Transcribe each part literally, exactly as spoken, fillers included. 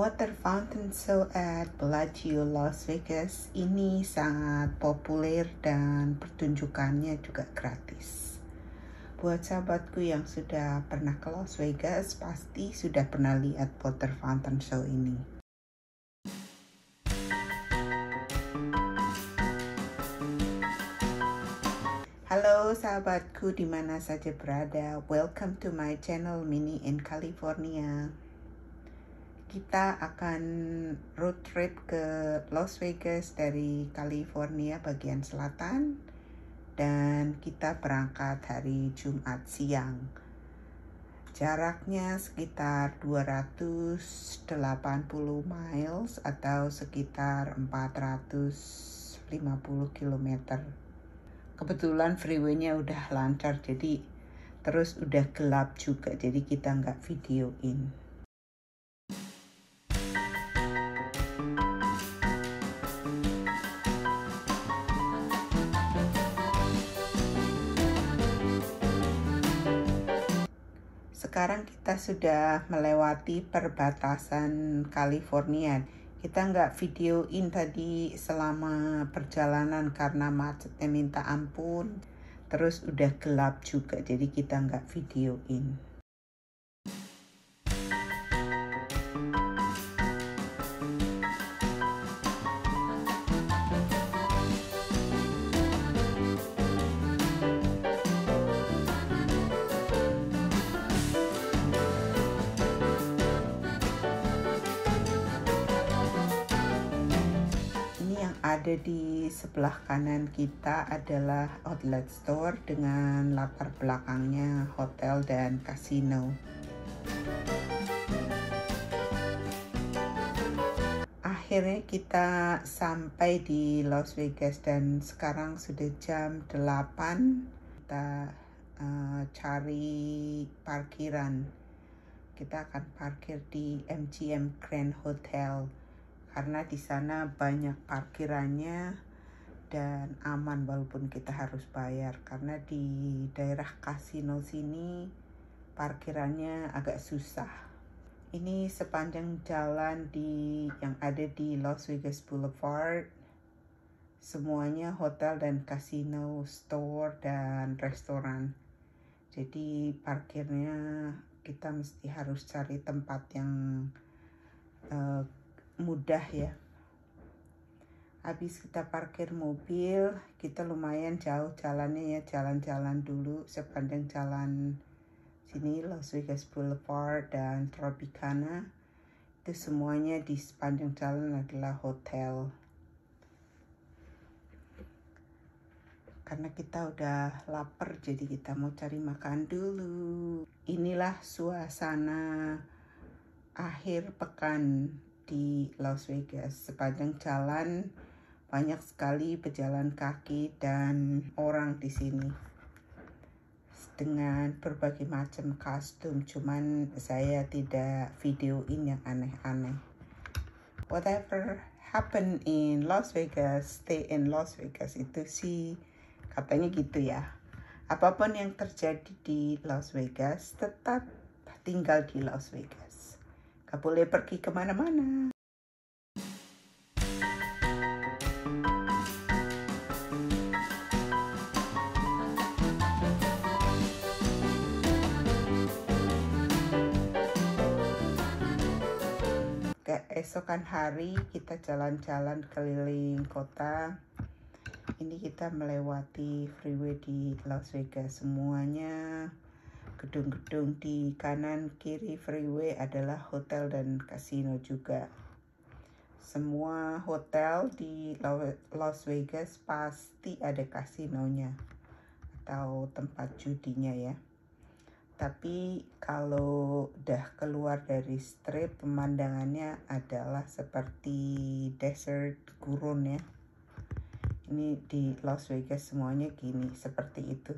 Water Fountain Show at Bellagio Las Vegas ini sangat populer dan pertunjukannya juga gratis. Buat sahabatku yang sudah pernah ke Las Vegas, pasti sudah pernah lihat Water Fountain Show ini. Halo sahabatku di mana saja berada, welcome to my channel Mini in California. Kita akan road trip ke Las Vegas dari California bagian selatan dan kita berangkat hari Jumat siang. Jaraknya sekitar dua ratus delapan puluh miles atau sekitar empat ratus lima puluh kilometer. Kebetulan freeway-nya udah lancar, jadi terus udah gelap juga, jadi kita nggak videoin. Sekarang kita sudah melewati perbatasan California. Kita nggak videoin tadi selama perjalanan karena macetnya minta ampun. Terus udah gelap juga, jadi kita nggak videoin. Ada di sebelah kanan kita adalah outlet store dengan latar belakangnya hotel dan kasino. Akhirnya kita sampai di Las Vegas dan sekarang sudah jam delapan. Kita uh, cari parkiran. Kita akan parkir di M G M Grand Hotel. Karena di sana banyak parkirannya dan aman walaupun kita harus bayar. Karena di daerah kasino sini parkirannya agak susah. Ini sepanjang jalan di yang ada di Las Vegas Boulevard. Semuanya hotel dan kasino, store dan restoran. Jadi parkirnya kita mesti harus cari tempat yang uh, mudah ya. Habis kita parkir mobil, kita lumayan jauh jalannya ya, jalan-jalan dulu sepanjang jalan sini Las Vegas Boulevard dan Tropicana. Itu semuanya di sepanjang jalan adalah hotel. Karena kita udah lapar, jadi kita mau cari makan dulu. Inilah suasana akhir pekan di Las Vegas. Sepanjang jalan banyak sekali pejalan kaki dan orang di sini dengan berbagai macam kostum, cuman saya tidak videoin yang aneh-aneh. Whatever happen in Las Vegas, stay in Las Vegas, itu sih katanya gitu ya. Apapun yang terjadi di Las Vegas, tetap tinggal di Las Vegas. Gak boleh pergi kemana-mana. Keesokan hari kita jalan-jalan keliling kota. Ini kita melewati freeway di Las Vegas. Semuanya gedung-gedung di kanan kiri freeway adalah hotel dan kasino juga. Semua hotel di Las Vegas pasti ada kasinonya atau tempat judinya ya. Tapi kalau udah keluar dari strip, pemandangannya adalah seperti desert gurun ya. Ini di Las Vegas semuanya gini, seperti itu.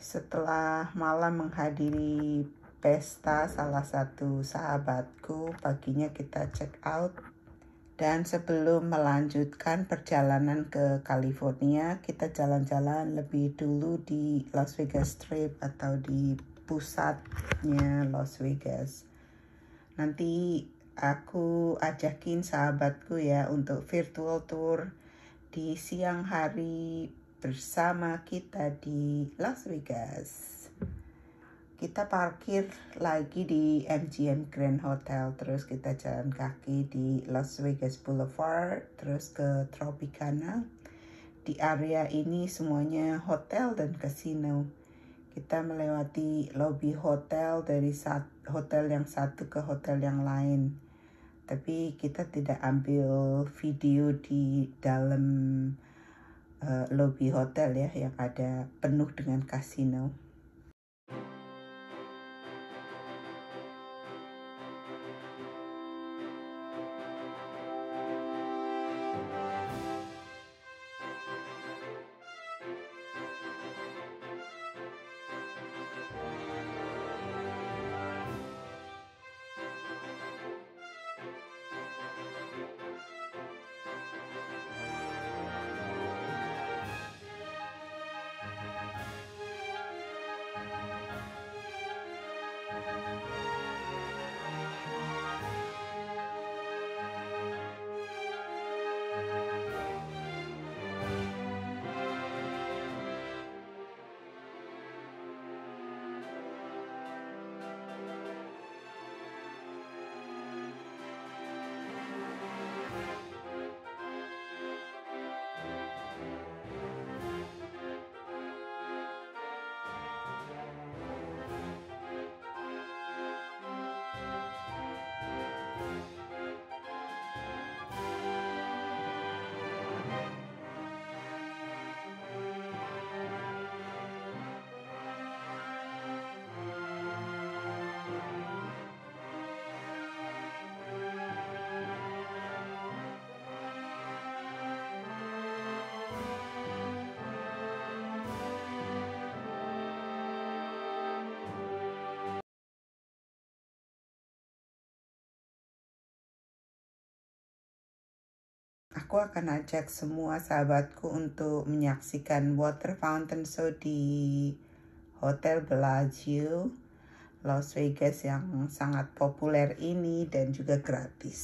Setelah malam menghadiri pesta salah satu sahabatku, paginya kita check out. Dan sebelum melanjutkan perjalanan ke California, kita jalan-jalan lebih dulu di Las Vegas Strip atau di pusatnya Las Vegas. Nanti aku ajakin sahabatku ya untuk virtual tour di siang hari bersama kita di Las Vegas. Kita parkir lagi di M G M Grand Hotel, terus kita jalan kaki di Las Vegas Boulevard, terus ke Tropicana. Di area ini semuanya hotel dan kasino. Kita melewati lobby hotel dari sat- hotel yang satu ke hotel yang lain. Tapi kita tidak ambil video di dalam uh, lobby hotel ya, yang ada penuh dengan kasino. Aku akan ajak semua sahabatku untuk menyaksikan water fountain show di Hotel Bellagio, Las Vegas yang sangat populer ini dan juga gratis.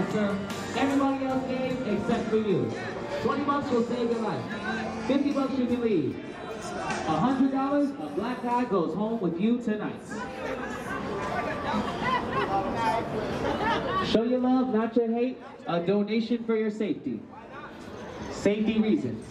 right, sir. Everybody else game except for you. twenty bucks will save your life. fifty bucks you can leave. one hundred dollars, a black guy goes home with you tonight. Show your love, not your hate. A donation for your safety. Safety reasons.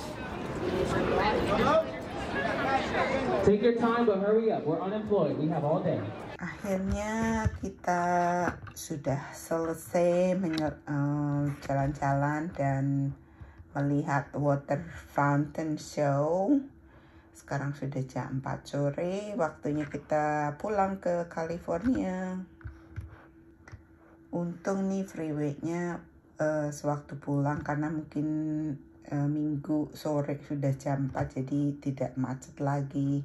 Take your time, but hurry up. We're unemployed. We have all day. Akhirnya kita sudah selesai jalan-jalan dan melihat water fountain show. Sekarang sudah jam empat sore, waktunya kita pulang ke California. Untung nih freeway-nya uh, sewaktu pulang karena mungkin uh, minggu sore sudah jam empat, jadi tidak macet lagi.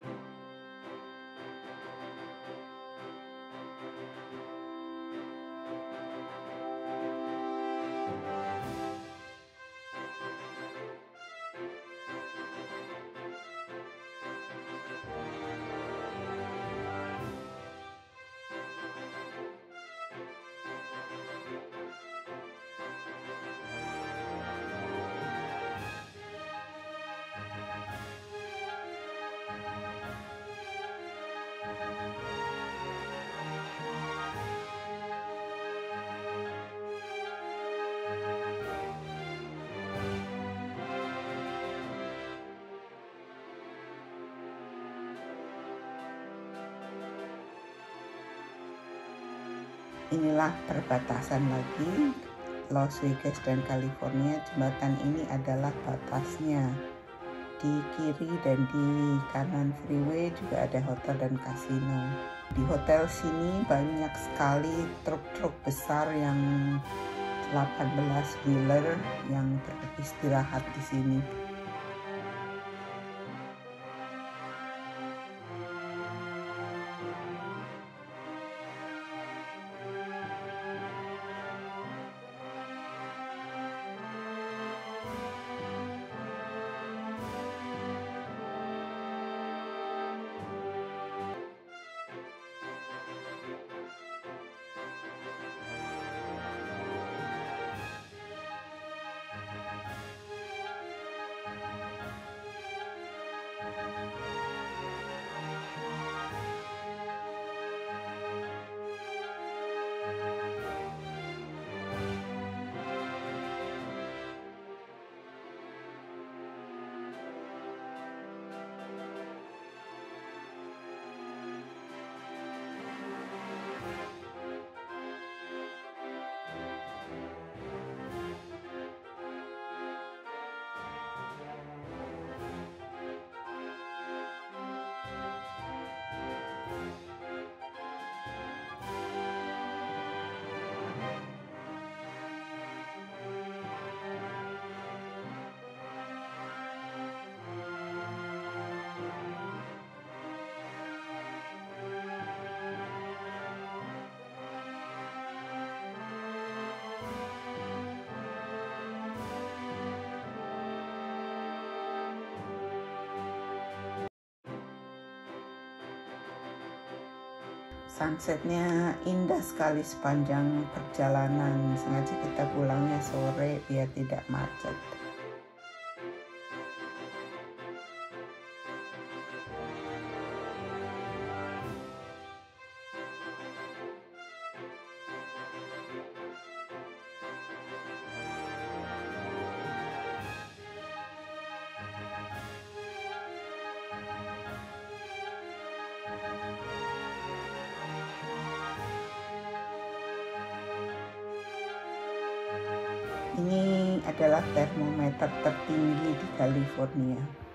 Inilah perbatasan lagi, Las Vegas dan California. Jembatan ini adalah batasnya. Di kiri dan di kanan freeway juga ada hotel dan kasino. Di hotel sini banyak sekali truk-truk besar yang delapan belas wheeler yang beristirahat di sini. Sunsetnya indah sekali sepanjang perjalanan. Sengaja kita pulangnya sore biar tidak macet. Ini adalah termometer tertinggi di California.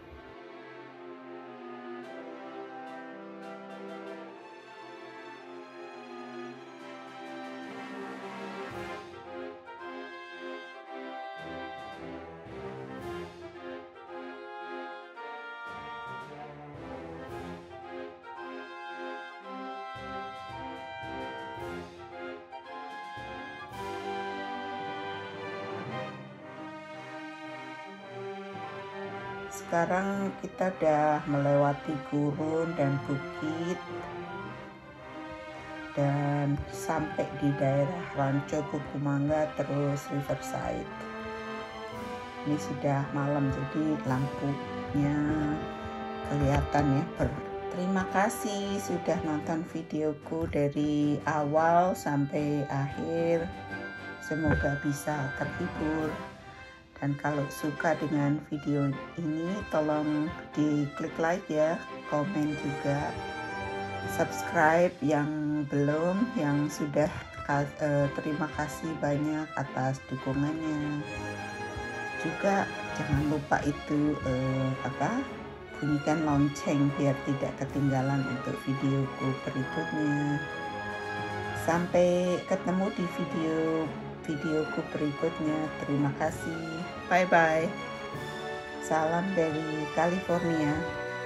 Sekarang kita udah melewati gurun dan bukit dan sampai di daerah Rancho Cucamonga terus Riverside. Ini sudah malam jadi lampunya kelihatan ya. Ber Terima kasih sudah nonton videoku dari awal sampai akhir. Semoga bisa terhibur. Dan kalau suka dengan video ini tolong diklik like ya, komen juga. Subscribe yang belum, yang sudah, uh, terima kasih banyak atas dukungannya. Juga jangan lupa itu uh, apa bunyikan lonceng biar tidak ketinggalan untuk videoku berikutnya. Sampai ketemu di video videoku berikutnya. Terima kasih. Bye bye. Salam dari California.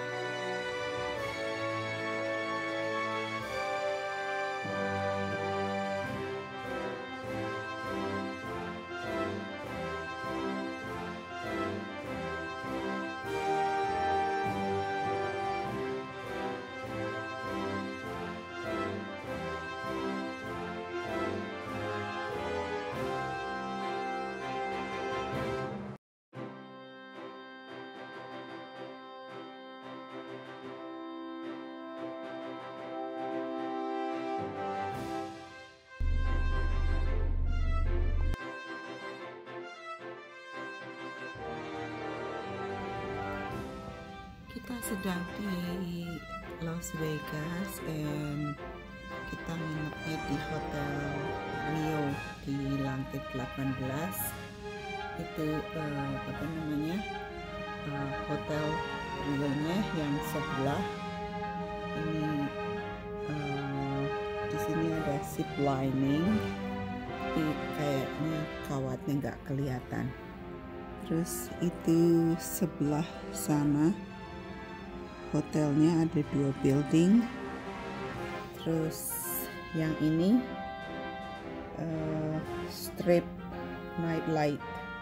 Kita sedang di Las Vegas dan kita nginepnya di Hotel Rio di lantai delapan belas. Itu uh, apa namanya uh, Hotel Rio-nya yang sebelah ini. Uh, di sini ada zip lining, tapi kayaknya kawatnya nggak kelihatan. Terus itu sebelah sana hotelnya ada dua building. Terus yang ini uh, strip night light,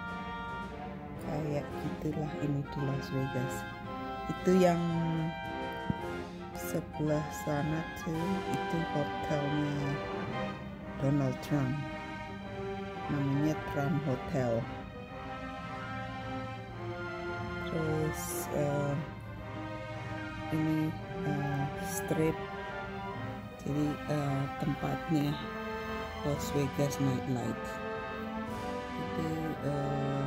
kayak gitulah ini di Las Vegas. Itu yang sebelah sana tuh itu hotelnya Donald Trump, namanya Trump Hotel. Terus uh, ini uh, strip, jadi uh, tempatnya Las Vegas nightlife. Itu uh,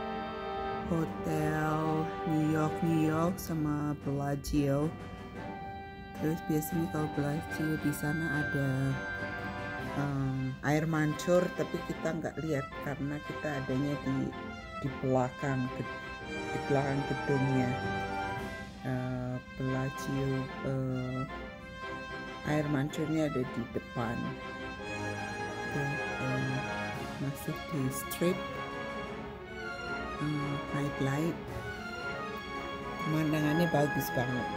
hotel New York New York sama Bellagio. Terus biasanya kalau Bellagio di sana ada um, air mancur, tapi kita nggak lihat karena kita adanya di di belakang di belakang gedungnya. Uh, Bellagio uh, air mancurnya ada di depan. Tuh, uh, masih di strip uh, night light. Pemandangannya bagus banget,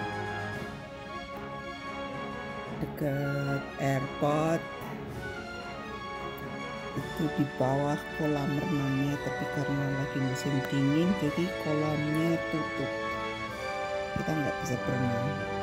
dekat airport. Itu di bawah kolam renangnya, tapi karena lagi musim dingin jadi kolamnya tutup, kita nggak bisa berenang.